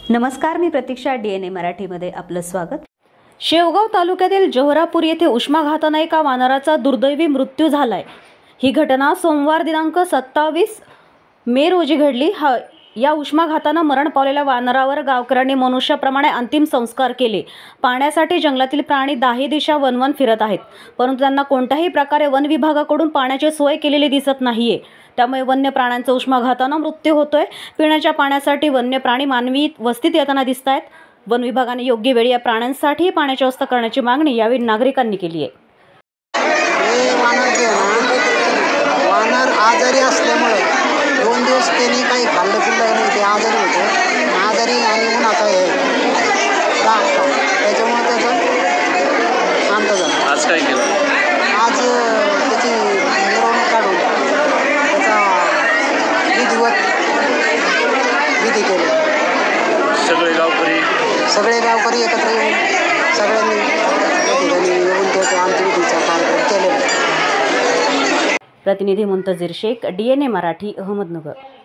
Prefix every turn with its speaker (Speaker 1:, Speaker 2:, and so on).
Speaker 1: नमस्कार, मी प्रतीक्षा. DNA मराठीमध्ये आपलं स्वागत. शेवगाव तालुक्यातील जोहरापूर येथे उष्माघाताने एका वानराचा दुर्दैवी मृत्यू झालाय. ही घटना सोमवार दिनांक 27 मे रोजी घडली. या उष्माघाताने मरण पावलेल्या वानरावर गावकऱ्यांनी मनुष्याप्रमाणे अंतिम संस्कार केले. पाण्यासाठी जंगलातील प्राणी दाही दिशा वनवन फिरत आहेत, परंतु त्यांना कोणत्याही प्रकारे वन विभागाकडून पाण्याची सोय केलेली दिसत नाहीये. त्यामुळे वन्य प्राण्यांचा उष्माघाताने मृत्यू होतोय. पिण्याच्या पाण्यासाठी वन्य प्राणी मानवी वस्तीत येताना दिसत आहेत. वन विभागाने योग्य वेळी या प्राण्यांसाठी पाण्याची व्यवस्था करण्याची मागणी यावेळी नागरिकांनी केली आहे.
Speaker 2: वानर आजारी असल्यामुळे 2 दिवस त्यांनी काही खाल्लं पिल्लं नाही, ते आजारी होते. आजारी आणि उन्हाचा त्याच्यामुळे त्याचं शांत झालं.
Speaker 3: आज काय केलं?
Speaker 2: आज त्याची मिरवणूक काढून त्याचा विधी केली. सगळे गावकरी एकत्र येऊन सगळ्यांनी त्या ठिकाणी येऊन त्याचा अंत्यविधीचा कार्यक्रम केलेला आहे.
Speaker 1: प्रतिनिधी मुंतजीर शेख, DNA मराठी, अहमदनगर.